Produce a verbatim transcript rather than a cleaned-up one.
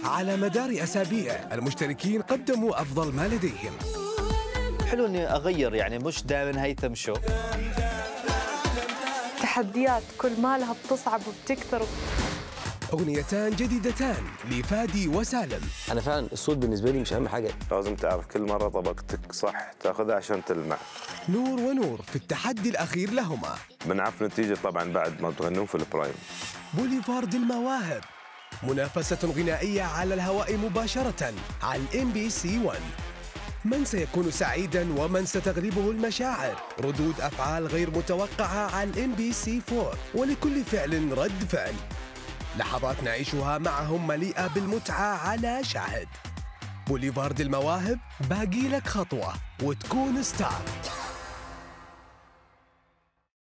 على مدار أسابيع المشتركين قدموا أفضل ما لديهم. حلو إني أغير، يعني مش دائما هيثم شو. تحديات كل ما لها بتصعب وبتكثر. أغنيتان جديدتان لفادي وسالم. أنا فعلا الصوت بالنسبة لي مش أهم حاجة. لازم تعرف كل مرة طبقتك صح تاخذها عشان تلمع. نور ونور في التحدي الأخير لهما. بنعرف نتيجة طبعا بعد ما تغنون في البرايم. بوليفارد المواهب، منافسة غنائية على الهواء مباشرة على الإم بي سي واحد. من سيكون سعيداً ومن ستغلبه المشاعر؟ ردود أفعال غير متوقعة على الإم بي سي أربعة، ولكل فعل رد فعل. لحظات نعيشها معهم مليئة بالمتعة على شاهد. بوليفارد المواهب، باقي لك خطوة وتكون ستار.